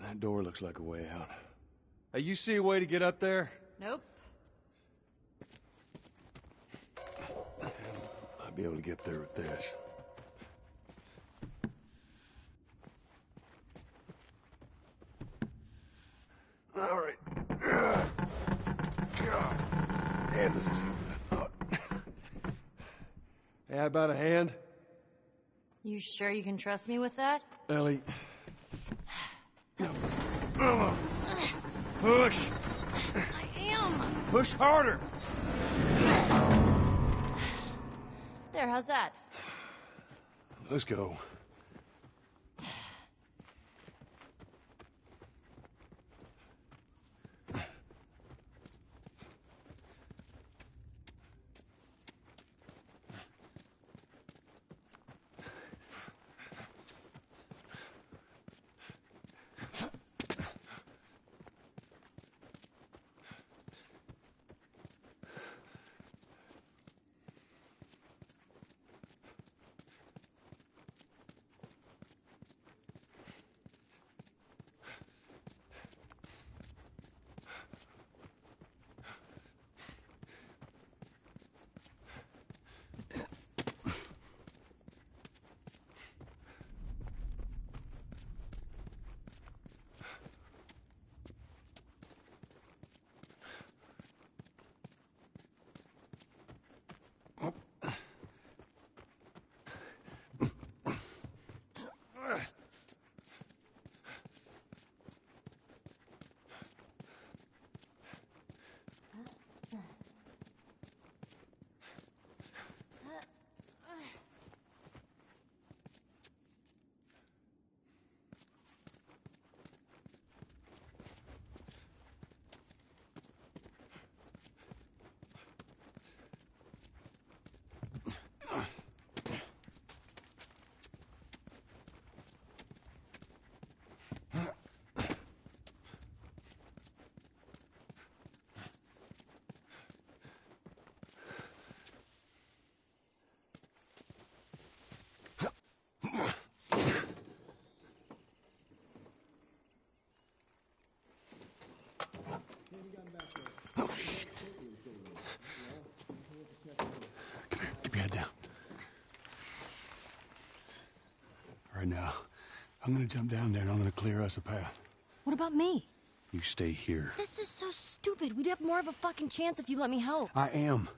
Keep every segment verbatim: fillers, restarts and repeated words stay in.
That door looks like a way out. Hey, you see a way to get up there? Nope. I'll be able to get there with this. All right. God, damn, this is easier than I thought. Hey, how about a hand? You sure you can trust me with that? Ellie. Push! I am! Push harder! There, how's that? Let's go. Oh, shit. Come here, keep your head down. All right, now, I'm gonna jump down there and I'm gonna clear us a path. What about me? You stay here. This is so stupid. We'd have more of a fucking chance if you let me help. I am.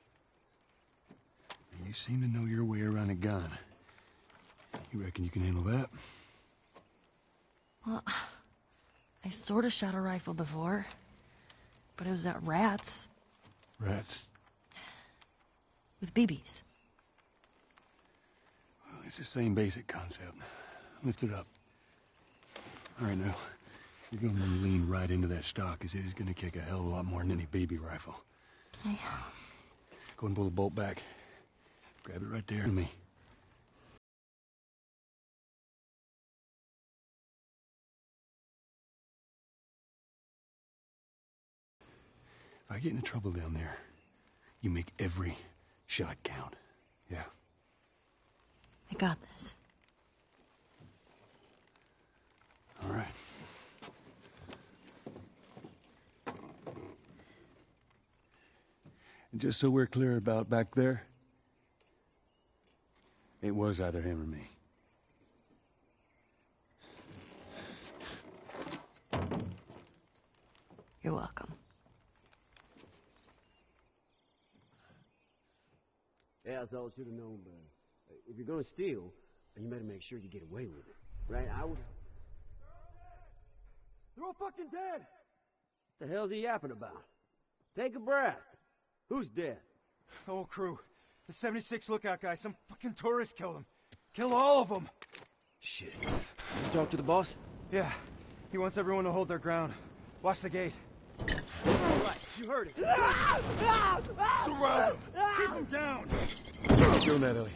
You seem to know your way around a gun. You reckon you can handle that? Well, I sort of shot a rifle before. But it was at rats. Rats? With B Bs. Well, it's the same basic concept. Lift it up. All right, now. You're going to lean right into that stock, because it is going to kick a hell of a lot more than any baby rifle. Okay. Go and pull the bolt back. Grab it right there to me. If I get into trouble down there, you make every shot count. Yeah. I got this. All right. And just so we're clear about back there, it was either him or me. You're welcome. Yeah, I thought I should have known better. If you're gonna steal, you better make sure you get away with it. Right? I would... They're all fucking dead! What the hell's he yapping about? Take a breath. Who's dead? The whole crew. The seventy-six lookout guy. Some fucking tourist killed him. Killed all of them. Shit. You talk to the boss? Yeah. He wants everyone to hold their ground. Watch the gate. Right, you heard it. Surround him! Keep him down! Keep doing that, Ellie.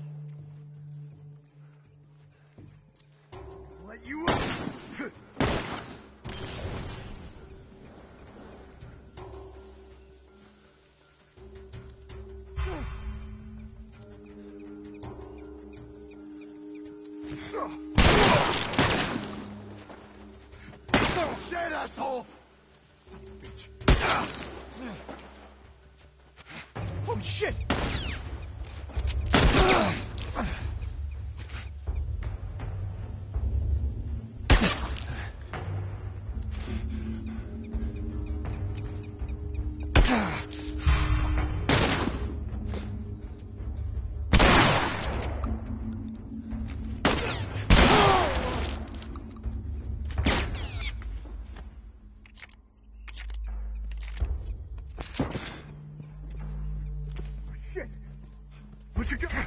Let you up! asshole! Son of a bitch. Holy shit! What you got?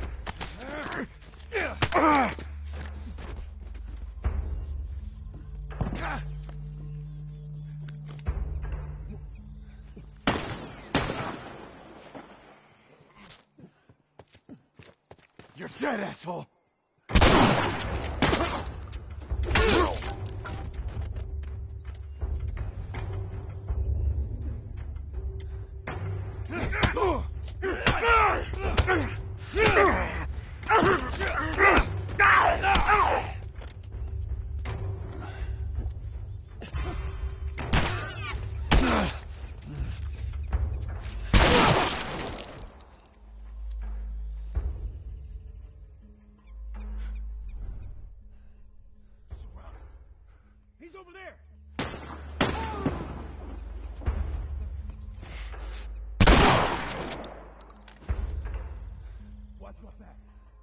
You're dead, asshole! He's over there! Watch my back.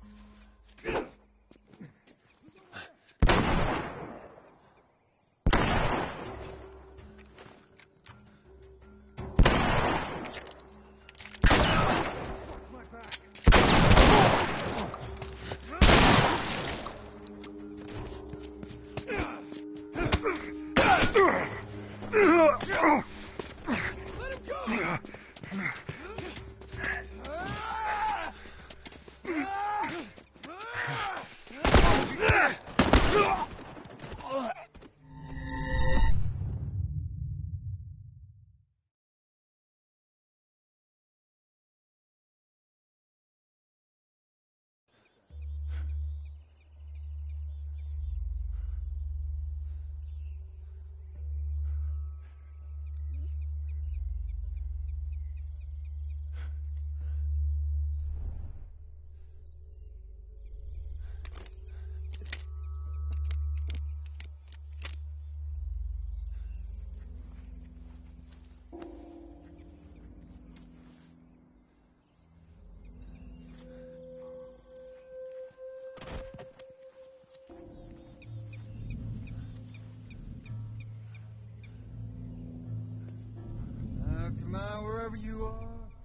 Come on, wherever you are.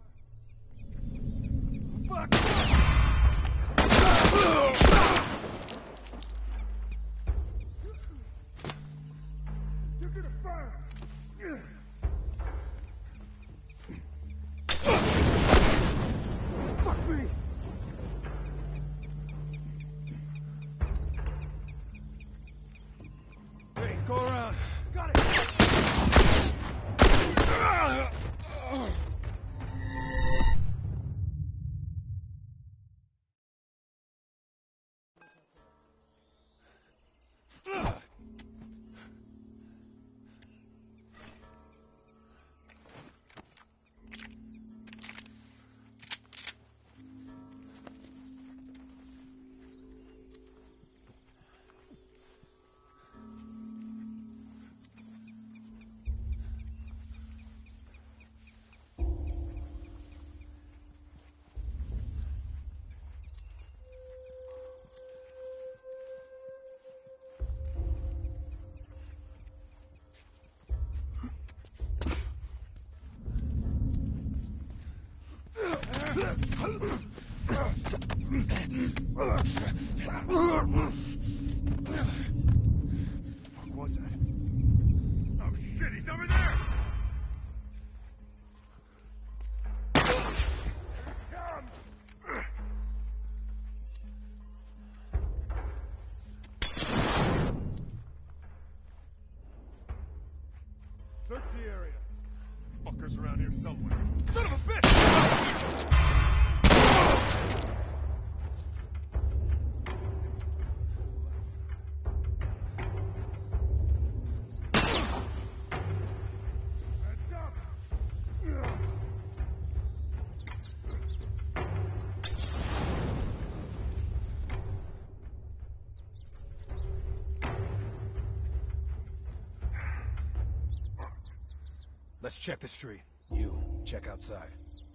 Fuck! You're gonna burn! Fuck me! Hey, go around. Got it! What was that? Oh shit, he's over there! Search the area. Fuckers around here somewhere. Son of a bitch! Let's check the street. You, check outside.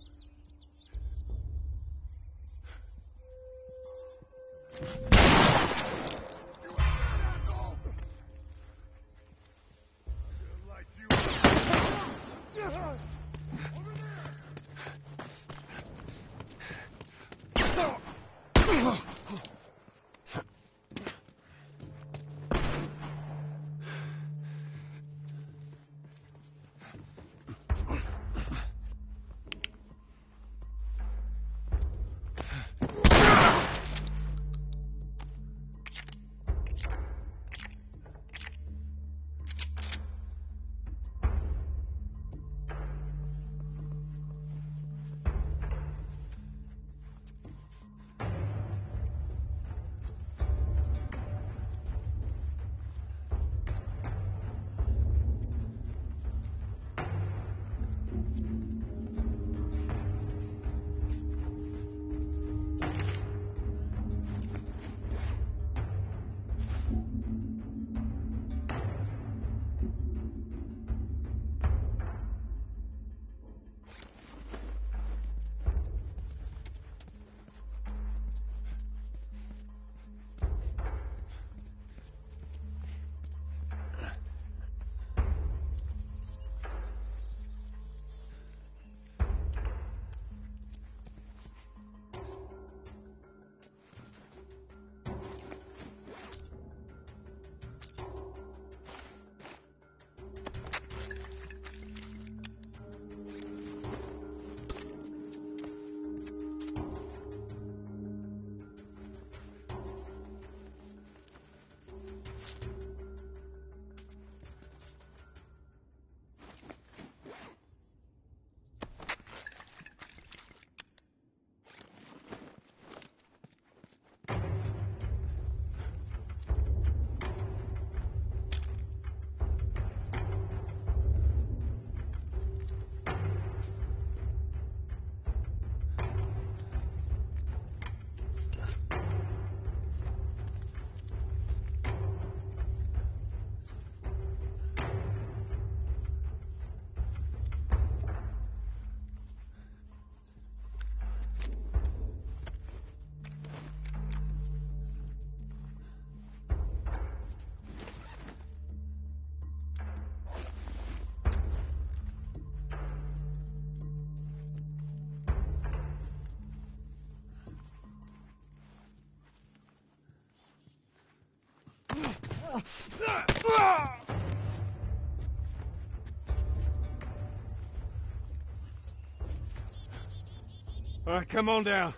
All right, come on down.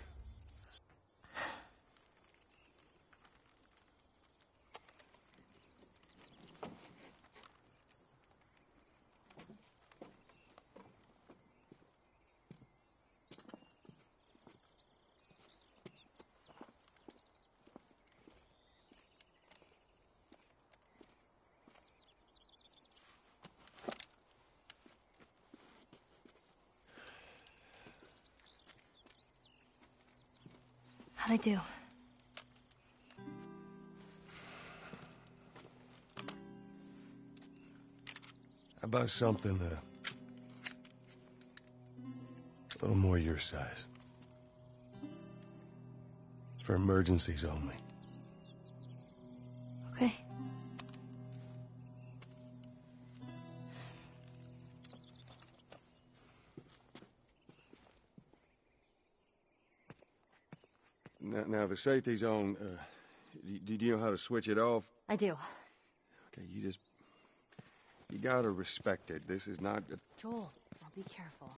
How'd I do? How about something uh, a little more your size? It's for emergencies only. Okay. Now, now the safety zone, uh, do, do you know how to switch it off? I do. Okay, you just... You gotta respect it. This is not... A... Joel, I'll be careful.